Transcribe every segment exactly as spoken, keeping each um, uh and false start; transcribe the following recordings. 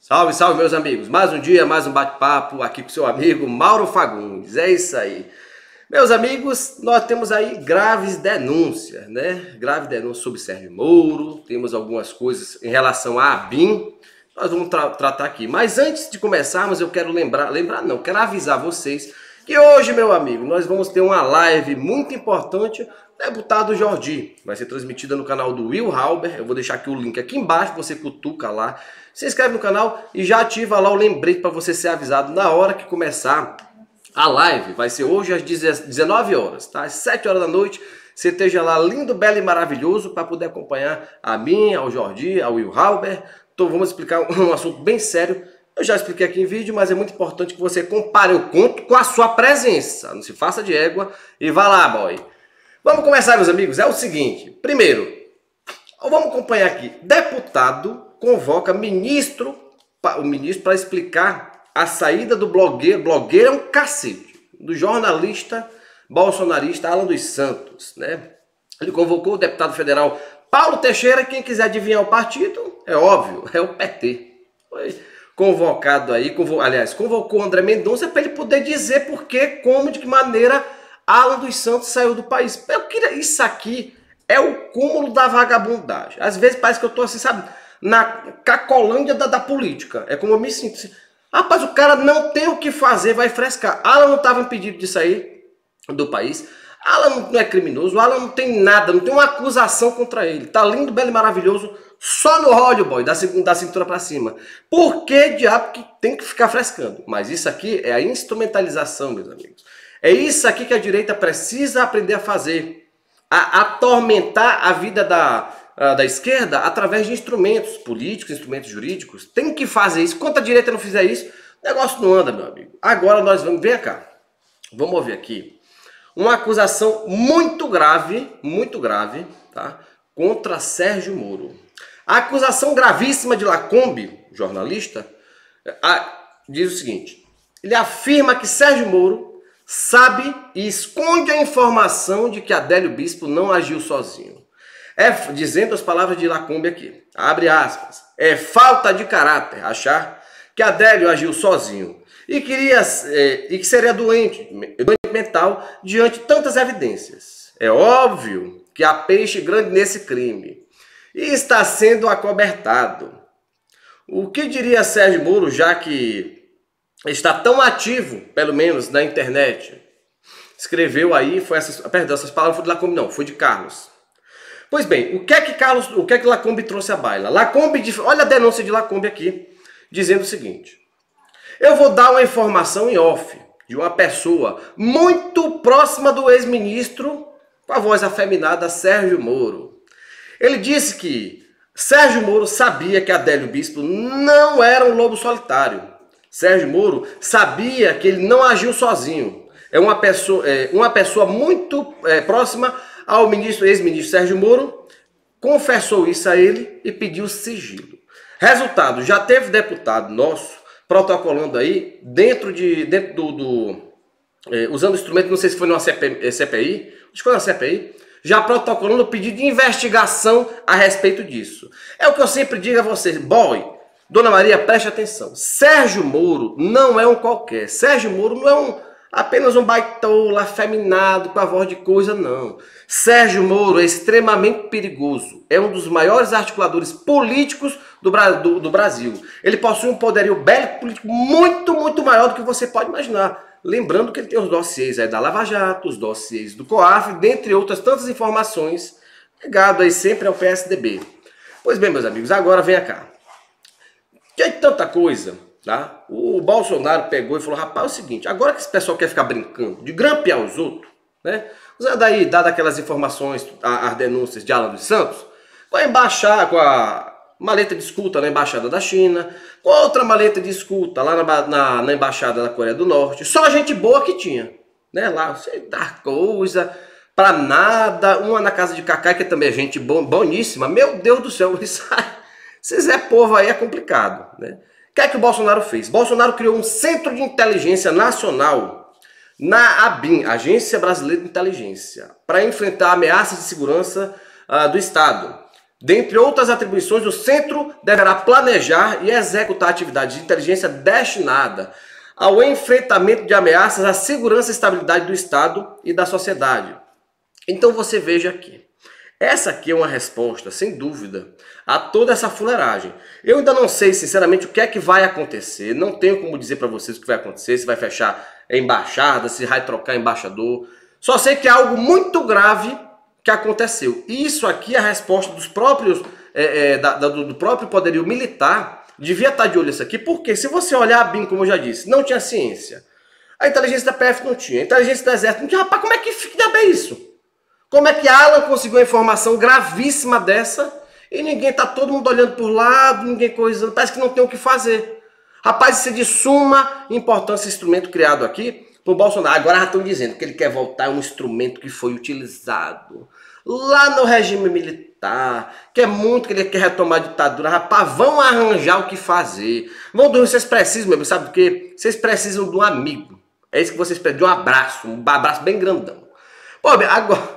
Salve, salve, meus amigos. Mais um dia, mais um bate-papo aqui com seu amigo Mauro Fagundes. É isso aí. Meus amigos, nós temos aí graves denúncias, né? Grave denúncia sobre Sérgio Moro. Temos algumas coisas em relação à ABIN. Nós vamos tra tratar aqui. Mas antes de começarmos, eu quero lembrar, lembrar não, quero avisar vocês que hoje, meu amigo, nós vamos ter uma live muito importante. Deputado Jordi, vai ser transmitida no canal do Will Halber. Eu vou deixar aqui o link aqui embaixo, você cutuca lá, se inscreve no canal e já ativa lá o lembrete para você ser avisado na hora que começar a live. Vai ser hoje às dezenove horas, tá? Às sete horas da noite, você esteja lá lindo, belo e maravilhoso para poder acompanhar a mim, ao Jordi, ao Will Halber. Então vamos explicar um assunto bem sério. Eu já expliquei aqui em vídeo, mas é muito importante que você compare o conto com a sua presença. Não se faça de égua e vá lá, boy. Vamos começar, meus amigos. É o seguinte. Primeiro, vamos acompanhar aqui. Deputado convoca ministro, o ministro para explicar a saída do blogueiro. Blogueiro é um cacete. Do jornalista bolsonarista Alan dos Santos, né? Ele convocou o deputado federal Paulo Teixeira. Quem quiser adivinhar o partido, é óbvio, é o P T. Foi convocado aí, convo, aliás, convocou o André Mendonça para ele poder dizer por que, como, de que maneira Alan dos Santos saiu do país. Eu queria, isso aqui é o cúmulo da vagabundagem. Às vezes parece que eu tô assim, sabe, na cacolândia da, da política. É como eu me sinto assim. Rapaz, o cara não tem o que fazer, vai frescar. Alan não estava impedido de sair do país. Alan não é criminoso, Alan não tem nada, não tem uma acusação contra ele. Tá lindo, belo e maravilhoso, só no óleo, boy, da, da cintura para cima. Por que diabo que tem que ficar frescando? Mas isso aqui é a instrumentalização, meus amigos. É isso aqui que a direita precisa aprender a fazer. A atormentar a vida da, a, da esquerda através de instrumentos políticos, instrumentos jurídicos. Tem que fazer isso. Enquanto a direita não fizer isso, o negócio não anda, meu amigo. Agora nós vamos, vem cá. Vamos ouvir aqui uma acusação muito grave, muito grave, tá? Contra Sérgio Moro. A acusação gravíssima de Lacombe, jornalista, a, diz o seguinte. Ele afirma que Sérgio Moro sabe e esconde a informação de que Adélio Bispo não agiu sozinho. É, dizendo as palavras de Lacombe aqui, abre aspas, é falta de caráter achar que Adélio agiu sozinho e, queria, é, e que seria doente, doente mental diante de tantas evidências. É óbvio que há peixe grande nesse crime e está sendo acobertado. O que diria Sérgio Moro, já que está tão ativo, pelo menos na internet? Escreveu aí, foi essas, perdão, essas palavras foi de Lacombe, não, foi de Carlos. Pois bem, o que é que Carlos, o que é que Lacombe trouxe à baila? Lacombe, olha a denúncia de Lacombe aqui, dizendo o seguinte: eu vou dar uma informação em off de uma pessoa muito próxima do ex-ministro, com a voz afeminada, Sérgio Moro. Ele disse que Sérgio Moro sabia que Adélio Bispo não era um lobo solitário. Sérgio Moro sabia que ele não agiu sozinho. É uma pessoa, é, uma pessoa muito é, próxima ao ministro, ex-ministro Sérgio Moro, confessou isso a ele e pediu sigilo. Resultado, já teve deputado nosso protocolando aí, dentro, de, dentro do, do é, usando instrumento, não sei se foi numa C P, C P I, acho que foi na C P I, já protocolando o pedido de investigação a respeito disso. É o que eu sempre digo a vocês, boy, Dona Maria, preste atenção. Sérgio Moro não é um qualquer. Sérgio Moro não é um, apenas um baitola afeminado com a voz de coisa, não. Sérgio Moro é extremamente perigoso. É um dos maiores articuladores políticos do, do, do Brasil. Ele possui um poderio bélico político muito, muito maior do que você pode imaginar. Lembrando que ele tem os dossiês aí da Lava Jato, os dossiês do COAF, dentre outras tantas informações, ligado aí sempre ao P S D B. Pois bem, meus amigos, agora venha cá. Tem tanta coisa, tá? O Bolsonaro pegou e falou, rapaz, é o seguinte, agora que esse pessoal quer ficar brincando de grampear os outros, né? Usando aí, dado aquelas informações, as denúncias de Alan dos Santos, vai embaixar com a maleta de escuta na Embaixada da China, com outra maleta de escuta lá na, na, na Embaixada da Coreia do Norte, só gente boa que tinha, né? Lá, você dá coisa pra nada, uma na casa de Cacai, que também é gente bom, boníssima, meu Deus do céu, isso aí. Se Zé Povo aí é complicado, né? O que é que o Bolsonaro fez? Bolsonaro criou um Centro de Inteligência Nacional na ABIN, Agência Brasileira de Inteligência, para enfrentar ameaças de segurança uh, do Estado. Dentre outras atribuições, o centro deverá planejar e executar atividades de inteligência destinada ao enfrentamento de ameaças à segurança e estabilidade do Estado e da sociedade. Então você veja aqui. Essa aqui é uma resposta, sem dúvida, a toda essa fuleiragem. Eu ainda não sei, sinceramente, o que é que vai acontecer. Não tenho como dizer para vocês o que vai acontecer, se vai fechar a embaixada, se vai trocar embaixador. Só sei que é algo muito grave que aconteceu. E isso aqui é a resposta dos próprios, é, é, da, da, do próprio poderio militar. Devia estar de olho nisso aqui, porque se você olhar bem, como eu já disse, não tinha ciência. A inteligência da P F não tinha, a inteligência do Exército não tinha. Rapaz, como é que fica bem isso? Como é que Alan conseguiu uma informação gravíssima dessa e ninguém tá todo mundo olhando por lado, ninguém coisando, parece que não tem o que fazer. Rapaz, isso é de suma importância esse instrumento criado aqui por Bolsonaro. Agora já estão dizendo que ele quer voltar a um instrumento que foi utilizado lá no regime militar, que é muito que ele quer retomar a ditadura. Rapaz, vão arranjar o que fazer. Vão dormir, vocês precisam mesmo, sabe do quê? Vocês precisam de um amigo. É isso que vocês precisam, de um abraço, um abraço bem grandão. Pô, agora...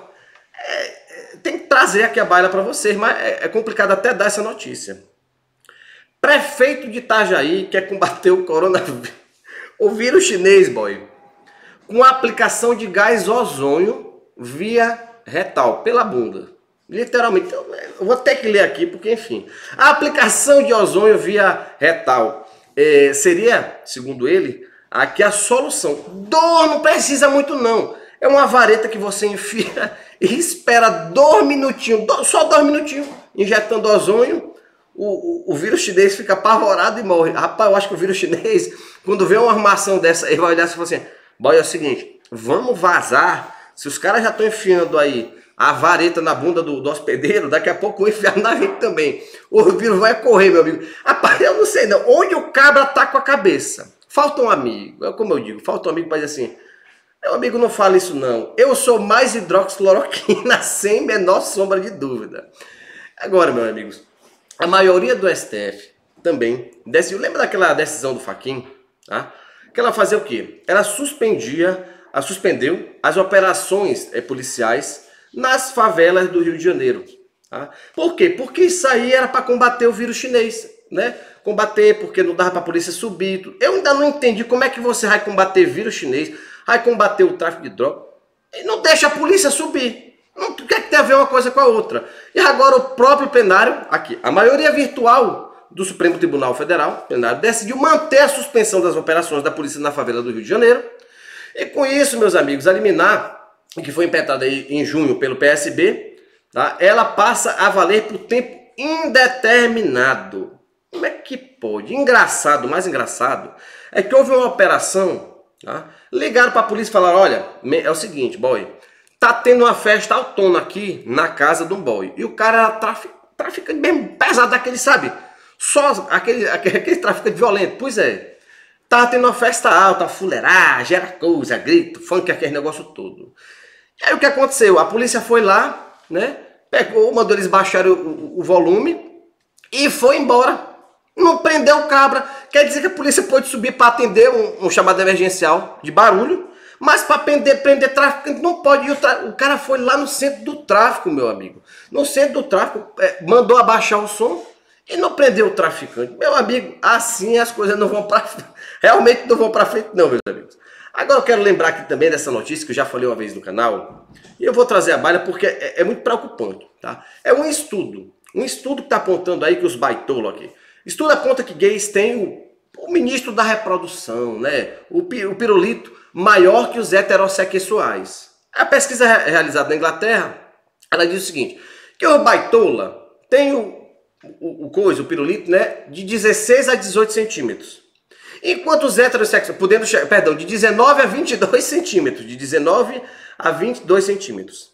É, tem que trazer aqui a baila para vocês, mas é, é complicado até dar essa notícia. Prefeito de Itajaí quer combater o coronavírus, o vírus chinês, boy, com aplicação de gás ozônio via retal, pela bunda. Literalmente, eu vou ter que ler aqui, porque enfim. A aplicação de ozônio via retal é, seria, segundo ele, aqui a solução. Dor não precisa muito não. É uma vareta que você enfia e espera dois minutinhos, só dois minutinhos, injetando ozônio, o, o, o vírus chinês fica apavorado e morre. Rapaz, eu acho que o vírus chinês, quando vê uma armação dessa, ele vai olhar e falar assim, boy, é o seguinte, vamos vazar, se os caras já estão enfiando aí a vareta na bunda do, do hospedeiro, daqui a pouco vão enfiar na gente também. O vírus vai correr, meu amigo. Rapaz, eu não sei não, onde o cabra tá com a cabeça? Falta um amigo, é como eu digo, falta um amigo para dizer assim, meu amigo, não fala isso não. Eu sou mais hidroxicloroquina, sem menor sombra de dúvida. Agora, meus amigos, a maioria do S T F também decidiu. Lembra daquela decisão do Fachin? Tá? Que ela fazia o quê? Ela suspendia, a suspendeu as operações é, policiais nas favelas do Rio de Janeiro. Tá? Por quê? Porque isso aí era para combater o vírus chinês, né? Combater porque não dava para a polícia subir. Eu ainda não entendi como é que você vai combater vírus chinês, vai combater o tráfico de droga e não deixa a polícia subir. Não, o que é que tem a ver uma coisa com a outra? E agora o próprio plenário, aqui, a maioria virtual do Supremo Tribunal Federal, plenário, decidiu manter a suspensão das operações da polícia na favela do Rio de Janeiro. E com isso, meus amigos, a liminar, que foi impetrada aí em junho pelo P S B, tá? Ela passa a valer por tempo indeterminado. Como é que pode? Engraçado, mais engraçado, é que houve uma operação, tá? Ligaram para a polícia e falaram, olha, é o seguinte, boy, tá tendo uma festa autônoma aqui na casa de um boy. E o cara era trafic, traficante mesmo pesado daquele, sabe? Só aquele, aquele, aquele traficante violento. Pois é, tava tendo uma festa alta, fuleiragem, era coisa, grito, funk, aquele negócio todo. E aí o que aconteceu? A polícia foi lá, né? Pegou, mandou eles baixarem o, o, o volume e foi embora. Não prendeu o cabra. Quer dizer que a polícia pode subir para atender um, um chamado emergencial de barulho, mas para prender, prender traficante não pode. E o, tra... o cara foi lá no centro do tráfico, meu amigo. No centro do tráfico, é, mandou abaixar o som e não prendeu o traficante. Meu amigo, assim as coisas não vão para realmente não vão para frente não, meus amigos. Agora eu quero lembrar aqui também dessa notícia que eu já falei uma vez no canal. E eu vou trazer a baila porque é, é muito preocupante, tá? É um estudo. Um estudo que está apontando aí que os baitolos aqui. Estudo aponta que gays têm o, o ministro da reprodução, né? O, o pirulito maior que os heterossexuais. A pesquisa realizada na Inglaterra, ela diz o seguinte, que o baitola tem o, o, o coisa, o pirulito, né? De dezesseis a dezoito centímetros. Enquanto os heterossexuais, podendo, perdão, de dezenove a vinte e dois centímetros, de dezenove a vinte e dois centímetros.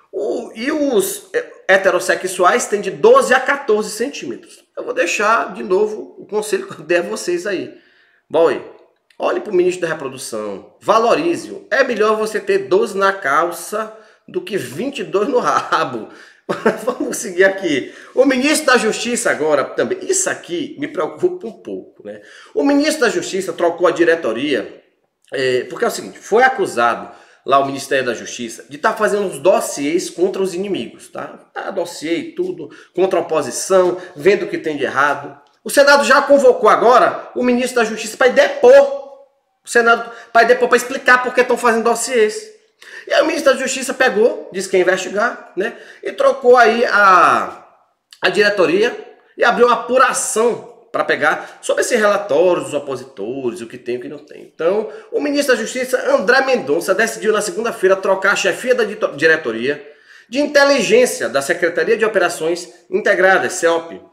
O, e os heterossexuais têm de doze a quatorze centímetros. Eu vou deixar de novo o conselho que eu dei a vocês aí. Boy, olhe para o ministro da reprodução, valorize-o. É melhor você ter doze na calça do que vinte e dois no rabo. Vamos seguir aqui. O ministro da Justiça agora também. Isso aqui me preocupa um pouco, né? O ministro da Justiça trocou a diretoria, é, porque é o seguinte, foi acusado lá o Ministério da Justiça, de estar tá fazendo os dossiês contra os inimigos, tá? Tá, dossiê e tudo, contra a oposição, vendo o que tem de errado. O Senado já convocou agora o ministro da Justiça para depor. O Senado para depor, para explicar por que estão fazendo dossiês. E aí o ministro da Justiça pegou, disse que ia investigar, né? E trocou aí a, a diretoria e abriu uma apuração para pegar sobre esse relatório dos opositores, o que tem e o que não tem. Então, o ministro da Justiça, André Mendonça, decidiu na segunda-feira trocar a chefia da diretoria de inteligência da Secretaria de Operações Integradas, C E O P.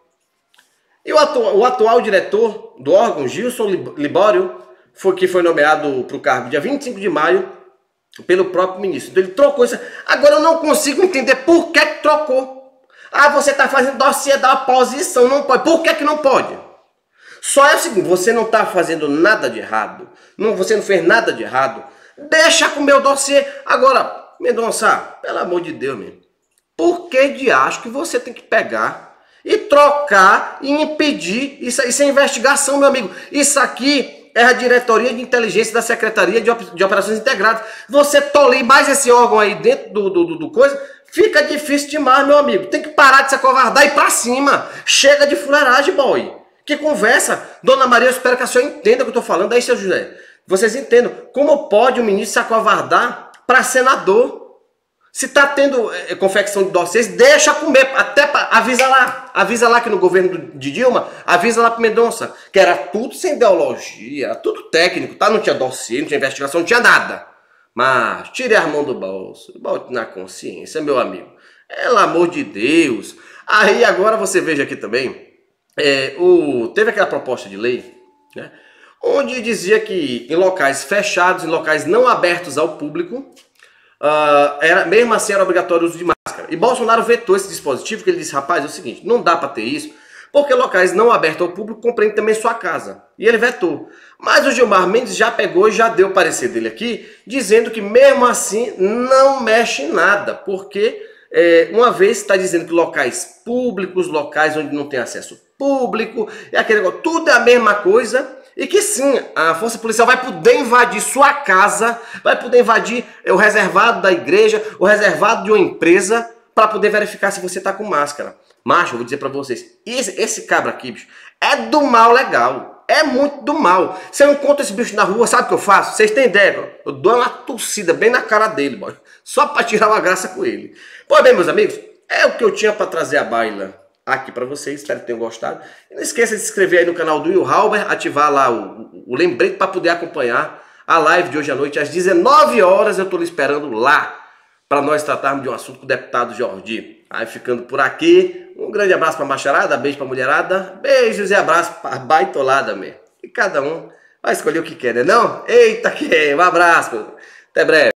E o atual, o atual diretor do órgão, Gilson Libório, foi, que foi nomeado para o cargo dia vinte e cinco de maio pelo próprio ministro. Então ele trocou isso. Agora eu não consigo entender por que, que trocou. Ah, você está fazendo dossiê da oposição, não pode. Por que, que não pode? Só é o seguinte, você não está fazendo nada de errado, não, você não fez nada de errado, deixa com o meu dossiê. Agora, Mendonça, pelo amor de Deus, mesmo, por que de acho que você tem que pegar e trocar e impedir isso? Isso é investigação, meu amigo. Isso aqui é a diretoria de inteligência da Secretaria de, Op de Operações Integradas. Você tolir mais esse órgão aí dentro do, do, do, do coisa, fica difícil demais, meu amigo. Tem que parar de se acovardar e ir pra cima. Chega de fuleiragem, boy. Que conversa. Dona Maria, eu espero que a senhora entenda o que eu estou falando. Aí, seu José, vocês entendam. Como pode o ministro se acovardar para senador? Se está tendo é, confecção de dossiês, deixa comer. Até pra, avisa lá. Avisa lá que no governo de Dilma, avisa lá para Mendonça. Que era tudo sem ideologia, era tudo técnico, tá? Não tinha dossiê, não tinha investigação, não tinha nada. Mas tire a mão do bolso, bote na consciência, meu amigo. Pelo amor de Deus. Aí agora você veja aqui também. É, o, teve aquela proposta de lei, né, onde dizia que em locais fechados, em locais não abertos ao público, uh, era, mesmo assim era obrigatório o uso de máscara. E Bolsonaro vetou esse dispositivo, porque ele disse, rapaz, é o seguinte, não dá para ter isso, porque locais não abertos ao público compreendem também sua casa. E ele vetou. Mas o Gilmar Mendes já pegou e já deu o parecer dele aqui, dizendo que mesmo assim não mexe em nada, porque é, uma vez está dizendo que locais públicos, locais onde não tem acesso público, é aquele negócio, tudo é a mesma coisa, e que sim, a força policial vai poder invadir sua casa, vai poder invadir o reservado da igreja, o reservado de uma empresa, para poder verificar se você está com máscara. Macho, eu vou dizer para vocês, esse, esse cabra aqui, bicho, é do mal legal, é muito do mal. Se eu encontro esse bicho na rua, sabe o que eu faço? Vocês têm ideia? Eu dou uma tossida bem na cara dele, boy, só para tirar uma graça com ele. Pois bem, meus amigos, é o que eu tinha para trazer à baila aqui para vocês, espero que tenham gostado. E não esqueça de se inscrever aí no canal do Will Halber, ativar lá o, o, o lembrete para poder acompanhar a live de hoje à noite, às dezenove horas, eu estou lhe esperando lá, para nós tratarmos de um assunto com o deputado Jordi. Aí ficando por aqui, um grande abraço para a macharada, beijo para a mulherada, beijos e abraço para a baitolada mesmo. E cada um vai escolher o que quer, né não? Eita que um abraço, até breve.